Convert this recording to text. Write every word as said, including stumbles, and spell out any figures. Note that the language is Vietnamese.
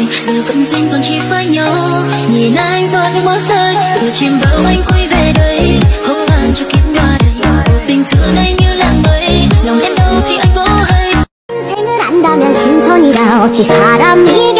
giờ phận duyên còn chỉ phải nhau. Nhìn anh rồi nước mắt rơi, từ chim bao anh quay về đây, hốc hàn cho kiếp qua đây. Tình xưa nay như làn mây, lòng em đâu thì anh có hay. 인생을 안다면 신선이라 어찌 사람이게